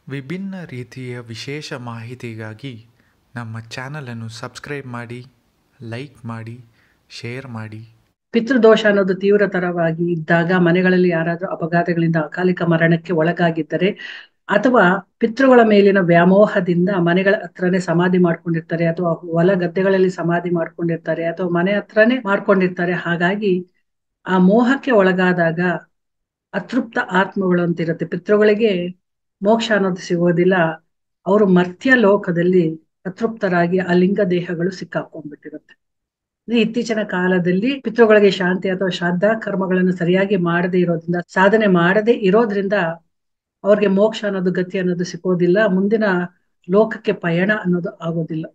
ವಿಭಿನ್ನ ರೀತಿಯ ವಿಶೇಷ ಮಾಹಿತಿಗಾಗಿ ನಮ್ಮ ಚಾನಲನ್ನು ಸಬ್ಸ್ಕ್ರೈಬ್ ಮಾಡಿ, ಲೈಕ್ ಮಾಡಿ, ಶೇರ್ ಮಾಡಿ. ಪಿತೃದೋಷ ಅನ್ನೋದು ತೀವ್ರತರವಾಗಿ ಇದ್ದಾಗ ಮನೆಗಳಲ್ಲಿ ಯಾರಾದ್ರೂ ಅಪಘಾತಗಳಿಂದ ಅಕಾಲಿಕ ಮರಣಕ್ಕೆ ಒಳಗಾಗಿದ್ದರೆ ಅಥವಾ ಪಿತೃಗಳ ಮೇಲಿನ ವ್ಯಾಮೋಹದಿಂದ ಮನೆಗಳ ಹತ್ರನೇ ಸಮಾಧಿ ಮಾಡ್ಕೊಂಡಿರ್ತಾರೆ ಅಥವಾ ಹೊಲ ಗದ್ದೆಗಳಲ್ಲಿ ಸಮಾಧಿ ಮಾಡ್ಕೊಂಡಿರ್ತಾರೆ ಅಥವಾ ಮನೆ ಹತ್ರನೇ ಮಾಡ್ಕೊಂಡಿರ್ತಾರೆ. ಹಾಗಾಗಿ ಆ ಮೋಹಕ್ಕೆ ಒಳಗಾದಾಗ ಅತೃಪ್ತ ಆತ್ಮಗಳು ಅಂತಿರುತ್ತೆ. ಪಿತೃಗಳಿಗೆ ಮೋಕ್ಷ ಅನ್ನೋದು ಸಿಗೋದಿಲ್ಲ. ಅವರು ಮರ್ತ್ಯ ಲೋಕದಲ್ಲಿ ಅತೃಪ್ತರಾಗಿ ಆ ಲಿಂಗ ದೇಹಗಳು ಸಿಕ್ಕಾಕೊಂಡ್ಬಿಟ್ಟಿರುತ್ತೆ. ಇತ್ತೀಚಿನ ಕಾಲದಲ್ಲಿ ಪಿತೃಗಳಿಗೆ ಶಾಂತಿ ಅಥವಾ ಶ್ರಾದ್ದ ಕರ್ಮಗಳನ್ನು ಸರಿಯಾಗಿ ಮಾಡದೇ ಇರೋದ್ರಿಂದ, ಸಾಧನೆ ಮಾಡದೇ ಇರೋದ್ರಿಂದ ಅವ್ರಿಗೆ ಮೋಕ್ಷ ಅನ್ನೋದು ಗತಿ ಅನ್ನೋದು ಸಿಗೋದಿಲ್ಲ. ಮುಂದಿನ ಲೋಕಕ್ಕೆ ಪಯಣ ಅನ್ನೋದು ಆಗೋದಿಲ್ಲ.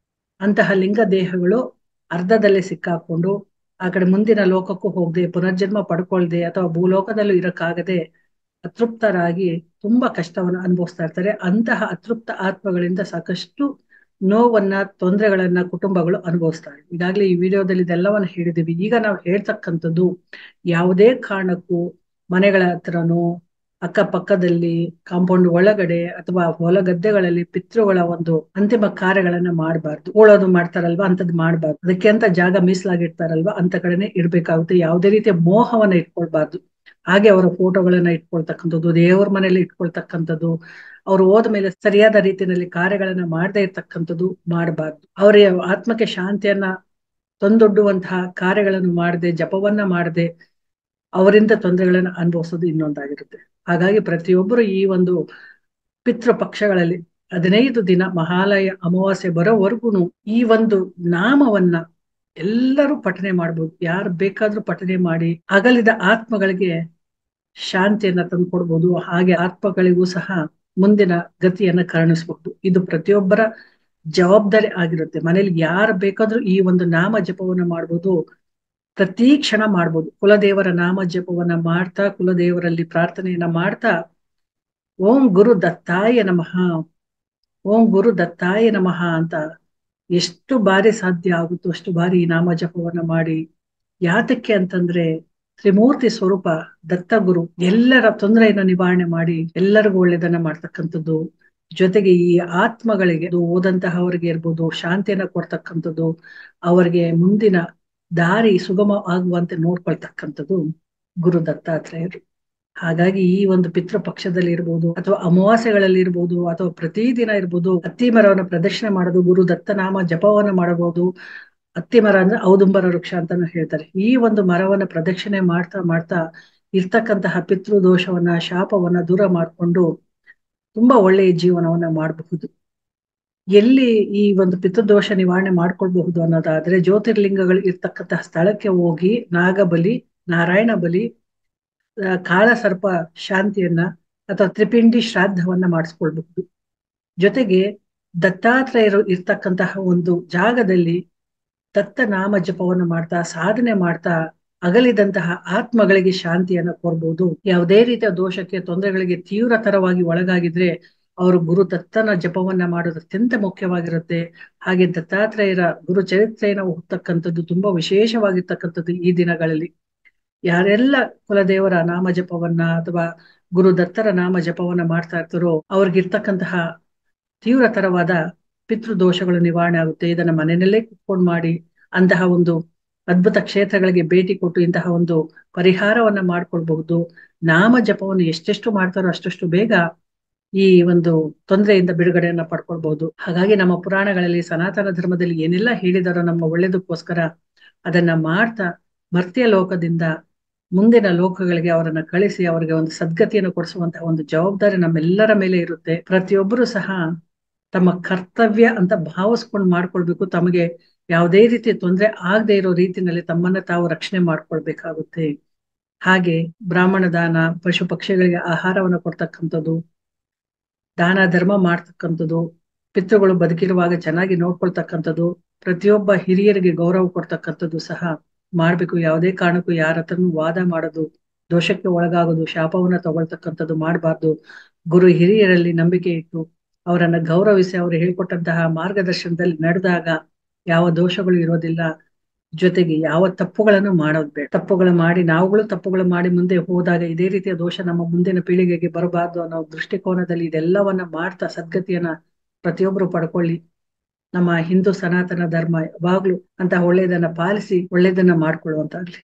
ಅಂತಹ ಲಿಂಗ ದೇಹಗಳು ಅರ್ಧದಲ್ಲೇ ಸಿಕ್ಕಾಕೊಂಡು ಆ ಕಡೆ ಮುಂದಿನ ಲೋಕಕ್ಕೂ ಹೋಗದೆ, ಪುನರ್ಜನ್ಮ ಪಡ್ಕೊಳ್ದೆ ಅಥವಾ ಭೂಲೋಕದಲ್ಲೂ ಇರಕ್ಕಾಗದೆ ಅತೃಪ್ತರಾಗಿ ತುಂಬಾ ಕಷ್ಟವನ್ನು ಅನುಭವಿಸ್ತಾ ಇರ್ತಾರೆ. ಅಂತಹ ಅತೃಪ್ತ ಆತ್ಮಗಳಿಂದ ಸಾಕಷ್ಟು ನೋವನ್ನ, ತೊಂದರೆಗಳನ್ನ ಕುಟುಂಬಗಳು ಅನುಭವಿಸ್ತಾರೆ. ಈಗಾಗಲೇ ಈ ವಿಡಿಯೋದಲ್ಲಿ ಇದೆಲ್ಲವನ್ನ ಹೇಳಿದೀವಿ. ಈಗ ನಾವು ಹೇಳ್ತಕ್ಕಂಥದ್ದು ಯಾವುದೇ ಕಾರಣಕ್ಕೂ ಮನೆಗಳ ಹತ್ರನೋ, ಅಕ್ಕಪಕ್ಕದಲ್ಲಿ, ಕಾಂಪೌಂಡ್ ಒಳಗಡೆ ಅಥವಾ ಹೊಲ ಗದ್ದೆಗಳಲ್ಲಿ ಪಿತೃಗಳ ಒಂದು ಅಂತಿಮ ಕಾರ್ಯಗಳನ್ನ ಮಾಡಬಾರ್ದು. ಉಳೋದು ಮಾಡ್ತಾರಲ್ವಾ, ಅಂತದ್ ಮಾಡಬಾರ್ದು. ಅದಕ್ಕೆ ಅಂತ ಜಾಗ ಮೀಸಲಾಗಿರ್ತಾರಲ್ವಾ, ಅಂತ ಕಡೆನೆ ಇಡ್ಬೇಕಾಗುತ್ತೆ. ಯಾವುದೇ ರೀತಿಯ ಮೋಹವನ್ನ ಇಟ್ಕೊಳ್ಬಾರ್ದು. ಹಾಗೆ ಅವರ ಫೋಟೋಗಳನ್ನ ಇಟ್ಕೊಳ್ತಕ್ಕಂಥದ್ದು, ದೇವ್ರ ಮನೆಯಲ್ಲಿ ಇಟ್ಕೊಳ್ತಕ್ಕಂಥದ್ದು, ಅವ್ರು ಹೋದ್ಮೇಲೆ ಸರಿಯಾದ ರೀತಿಯಲ್ಲಿ ಕಾರ್ಯಗಳನ್ನ ಮಾಡದೇ ಇರ್ತಕ್ಕಂಥದ್ದು ಮಾಡಬಾರ್ದು. ಅವರ ಆತ್ಮಕ್ಕೆ ಶಾಂತಿಯನ್ನ ತಂದೊಡ್ಡುವಂತಹ ಕಾರ್ಯಗಳನ್ನು ಮಾಡದೆ, ಜಪವನ್ನ ಮಾಡದೆ ಅವರಿಂದ ತೊಂದರೆಗಳನ್ನ ಅನುಭವಿಸೋದು ಇನ್ನೊಂದಾಗಿರುತ್ತೆ. ಹಾಗಾಗಿ ಪ್ರತಿಯೊಬ್ಬರು ಈ ಒಂದು ಪಿತೃ ಪಕ್ಷಗಳಲ್ಲಿ 15 ದಿನ ಮಹಾಲಯ ಅಮಾವಾಸ್ಯೆ ಬರೋವರೆಗೂ ಈ ಒಂದು ನಾಮವನ್ನ ಎಲ್ಲರೂ ಪಠನೆ ಮಾಡ್ಬೋದು. ಯಾರು ಬೇಕಾದ್ರೂ ಪಠನೆ ಮಾಡಿ ಅಗಲಿದ ಆತ್ಮಗಳಿಗೆ ಶಾಂತಿಯನ್ನ ತಂದುಕೊಡ್ಬೋದು. ಹಾಗೆ ಆತ್ಮಗಳಿಗೂ ಸಹ ಮುಂದಿನ ಗತಿಯನ್ನ ಕರುಣಿಸಬಹುದು. ಇದು ಪ್ರತಿಯೊಬ್ಬರ ಜವಾಬ್ದಾರಿ ಆಗಿರುತ್ತೆ. ಮನೇಲಿ ಯಾರು ಬೇಕಾದ್ರೂ ಈ ಒಂದು ನಾಮ ಜಪವನ್ನ ಮಾಡ್ಬೋದು, ಪ್ರತಿ ಕ್ಷಣ ಮಾಡ್ಬೋದು. ಕುಲದೇವರ ನಾಮ ಜಪವನ್ನ ಮಾಡ್ತಾ, ಕುಲದೇವರಲ್ಲಿ ಪ್ರಾರ್ಥನೆಯನ್ನ ಮಾಡ್ತಾ, ಓಂ ಗುರು ದತ್ತಾಯ ನಮಃ, ಓಂ ಗುರು ದತ್ತಾಯ ನಮಃ ಅಂತ ಎಷ್ಟು ಬಾರಿ ಸಾಧ್ಯ ಆಗುತ್ತೋ ಅಷ್ಟು ಬಾರಿ ಈ ನಾಮ ಜಪವನ್ನ ಮಾಡಿ. ಯಾತಕ್ಕೆ ಅಂತಂದ್ರೆ ತ್ರಿಮೂರ್ತಿ ಸ್ವರೂಪ ದತ್ತಗುರು ಎಲ್ಲರ ತೊಂದರೆಯನ್ನ ನಿವಾರಣೆ ಮಾಡಿ ಎಲ್ಲರಿಗೂ ಒಳ್ಳೇದನ್ನ ಮಾಡ್ತಕ್ಕಂಥದ್ದು. ಜೊತೆಗೆ ಈ ಆತ್ಮಗಳಿಗೆ ಓದಂತಹವರಿಗೆ ಇರ್ಬೋದು ಶಾಂತಿಯನ್ನ ಕೊಡ್ತಕ್ಕಂಥದ್ದು, ಅವರಿಗೆ ಮುಂದಿನ ದಾರಿ ಸುಗಮ ಆಗುವಂತೆ ನೋಡ್ಕೊಳ್ತಕ್ಕಂಥದ್ದು ಗುರು ದತ್ತಾತ್ರೇಯರು. ಹಾಗಾಗಿ ಈ ಒಂದು ಪಿತೃ ಪಕ್ಷದಲ್ಲಿ ಇರ್ಬೋದು ಅಥವಾ ಅಮಾವಾಸ್ಯೆಗಳಲ್ಲಿ ಇರ್ಬೋದು ಅಥವಾ ಪ್ರತಿದಿನ ಇರ್ಬೋದು, ಅತ್ತಿ ಮರವನ್ನ ಪ್ರದಕ್ಷಿಣೆ ಮಾಡೋದು, ಗುರು ದತ್ತನಾಮ ಜಪವನ್ನ ಮಾಡಬಹುದು. ಅತ್ತಿ ಮರ ಅಂದ್ರೆ ಔದುಂಬರ ವೃಕ್ಷ ಅಂತಾನು ಹೇಳ್ತಾರೆ. ಈ ಒಂದು ಮರವನ್ನ ಪ್ರದಕ್ಷಿಣೆ ಮಾಡ್ತಾ ಮಾಡ್ತಾ ಇರ್ತಕ್ಕಂತಹ ಪಿತೃ ದೋಷವನ್ನ, ಶಾಪವನ್ನ ದೂರ ಮಾಡಿಕೊಂಡು ತುಂಬಾ ಒಳ್ಳೆಯ ಜೀವನವನ್ನ ಮಾಡಬಹುದು. ಎಲ್ಲಿ ಈ ಒಂದು ಪಿತೃದೋಷ ನಿವಾರಣೆ ಮಾಡ್ಕೊಳ್ಬಹುದು ಅನ್ನೋದಾದ್ರೆ, ಜ್ಯೋತಿರ್ಲಿಂಗಗಳು ಇರ್ತಕ್ಕಂತಹ ಸ್ಥಳಕ್ಕೆ ಹೋಗಿ ನಾಗಬಲಿ, ನಾರಾಯಣ ಬಲಿ, ಕಾಳ ಸರ್ಪ ಶಾಂತಿಯನ್ನ ಅಥವಾ ತ್ರಿಪಿಂಡಿ ಶ್ರಾದ್ದವನ್ನ ಮಾಡಿಸ್ಕೊಳ್ಬಹುದು. ಜೊತೆಗೆ ದತ್ತಾತ್ರೇಯರು ಇರ್ತಕ್ಕಂತಹ ಒಂದು ಜಾಗದಲ್ಲಿ ದತ್ತ ನಾಮ ಜಪವನ್ನು ಮಾಡ್ತಾ, ಸಾಧನೆ ಮಾಡ್ತಾ ಅಗಲಿದಂತಹ ಆತ್ಮಗಳಿಗೆ ಶಾಂತಿಯನ್ನ ಕೋರ್ಬಹುದು. ಯಾವುದೇ ರೀತಿಯ ದೋಷಕ್ಕೆ, ತೊಂದರೆಗಳಿಗೆ ತೀವ್ರತರವಾಗಿ ಒಳಗಾಗಿದ್ರೆ ಅವರು ಗುರು ದತ್ತನ ಜಪವನ್ನ ಮಾಡೋದು ಅತ್ಯಂತ ಮುಖ್ಯವಾಗಿರುತ್ತೆ. ಹಾಗೆ ದತ್ತಾತ್ರೇಯರ ಗುರು ಚರಿತ್ರೆಯನ್ನು ಓದ್ತಕ್ಕಂಥದ್ದು ತುಂಬಾ ವಿಶೇಷವಾಗಿರ್ತಕ್ಕಂಥದ್ದು. ಈ ದಿನಗಳಲ್ಲಿ ಯಾರೆಲ್ಲ ಕುಲದೇವರ ನಾಮ ಜಪವನ್ನ ಅಥವಾ ಗುರು ದತ್ತರ ನಾಮ ಜಪವನ್ನ ಮಾಡ್ತಾ ಇರ್ತಾರೋ ಅವ್ರಿಗಿರ್ತಕ್ಕಂತಹ ತೀವ್ರತರವಾದ ಪಿತೃದೋಷಗಳು ನಿವಾರಣೆ ಆಗುತ್ತೆ. ಇದನ್ನ ಮನೆಯಲ್ಲೇ ಕುತ್ಕೊಂಡು ಮಾಡಿ ಅಂತಹ ಒಂದು ಅದ್ಭುತ ಕ್ಷೇತ್ರಗಳಿಗೆ ಭೇಟಿ ಕೊಟ್ಟು ಇಂತಹ ಒಂದು ಪರಿಹಾರವನ್ನ ಮಾಡ್ಕೊಳ್ಬಹುದು. ನಾಮ ಜಪವನ್ನು ಎಷ್ಟೆಷ್ಟು ಮಾಡ್ತಾರೋ ಅಷ್ಟಷ್ಟು ಬೇಗ ಈ ಒಂದು ತೊಂದರೆಯಿಂದ ಬಿಡುಗಡೆಯನ್ನ ಪಡ್ಕೊಳ್ಬಹುದು. ಹಾಗಾಗಿ ನಮ್ಮ ಪುರಾಣಗಳಲ್ಲಿ, ಸನಾತನ ಧರ್ಮದಲ್ಲಿ ಏನೆಲ್ಲ ಹೇಳಿದಾರೋ ನಮ್ಮ ಒಳ್ಳೇದಕ್ಕೋಸ್ಕರ ಅದನ್ನ ಮಾಡ್ತಾ ಮರ್ತ್ಯ ಲೋಕದಿಂದ ಮುಂದಿನ ಲೋಕಗಳಿಗೆ ಅವರನ್ನ ಕಳಿಸಿ ಅವರಿಗೆ ಒಂದು ಸದ್ಗತಿಯನ್ನು ಕೊಡಿಸುವಂತಹ ಒಂದು ಜವಾಬ್ದಾರಿ ನಮ್ಮೆಲ್ಲರ ಮೇಲೆ ಇರುತ್ತೆ. ಪ್ರತಿಯೊಬ್ಬರು ಸಹ ತಮ್ಮ ಕರ್ತವ್ಯ ಅಂತ ಭಾವಿಸ್ಕೊಂಡು ಮಾಡ್ಕೊಳ್ಬೇಕು. ತಮಗೆ ಯಾವುದೇ ರೀತಿ ತೊಂದರೆ ಆಗದೆ ಇರೋ ರೀತಿಯಲ್ಲಿ ತಮ್ಮನ್ನ ತಾವು ರಕ್ಷಣೆ ಮಾಡ್ಕೊಳ್ಬೇಕಾಗುತ್ತೆ. ಹಾಗೆ ಬ್ರಾಹ್ಮಣ ದಾನ, ಪಶು ಪಕ್ಷಿಗಳಿಗೆ ಆಹಾರವನ್ನು ಕೊಡ್ತಕ್ಕಂಥದ್ದು, ದಾನ ಧರ್ಮ ಮಾಡ್ತಕ್ಕಂಥದ್ದು, ಪಿತೃಗಳು ಬದುಕಿರುವಾಗ ಚೆನ್ನಾಗಿ ನೋಡ್ಕೊಳ್ತಕ್ಕಂಥದ್ದು, ಪ್ರತಿಯೊಬ್ಬ ಹಿರಿಯರಿಗೆ ಗೌರವ ಕೊಡ್ತಕ್ಕಂಥದ್ದು ಸಹ ಮಾಡ್ಬೇಕು. ಯಾವುದೇ ಕಾರಣಕ್ಕೂ ಯಾರ ಹತ್ರನೂ ವಾದ ಮಾಡೋದು, ದೋಷಕ್ಕೆ ಒಳಗಾಗೋದು, ಶಾಪವನ್ನ ತಗೊಳ್ತಕ್ಕಂಥದ್ದು ಮಾಡಬಾರ್ದು. ಗುರು ಹಿರಿಯರಲ್ಲಿ ನಂಬಿಕೆ ಇಟ್ಟು ಅವರನ್ನ ಗೌರವಿಸಿ ಅವರು ಹೇಳ್ಕೊಟ್ಟಂತಹ ಮಾರ್ಗದರ್ಶನದಲ್ಲಿ ನಡೆದಾಗ ಯಾವ ದೋಷಗಳು ಇರೋದಿಲ್ಲ. ಜೊತೆಗೆ ಯಾವ ತಪ್ಪುಗಳನ್ನು ಮಾಡೋದು ಬೇಡ. ತಪ್ಪುಗಳು ಮಾಡಿ ನಾವುಗಳು ತಪ್ಪುಗಳು ಮಾಡಿ ಮುಂದೆ ಹೋದಾಗ ಇದೇ ರೀತಿಯ ದೋಷ ನಮ್ಮ ಮುಂದಿನ ಪೀಳಿಗೆಗೆ ಬರಬಾರ್ದು ಅನ್ನೋ ದೃಷ್ಟಿಕೋನದಲ್ಲಿ ಇದೆಲ್ಲವನ್ನ ಮಾಡ್ತಾ ಸದ್ಗತಿಯನ್ನ ಪ್ರತಿಯೊಬ್ಬರು ಪಡ್ಕೊಳ್ಳಿ. ನಮ್ಮ ಹಿಂದೂ ಸನಾತನ ಧರ್ಮ ಯಾವಾಗ್ಲೂ ಅಂತ ಒಳ್ಳೆಯದನ್ನ ಪಾಲಿಸಿ ಒಳ್ಳೆಯದನ್ನ ಮಾಡ್ಕೊಳ್ಳುವಂತಾಗ್ಲಿ.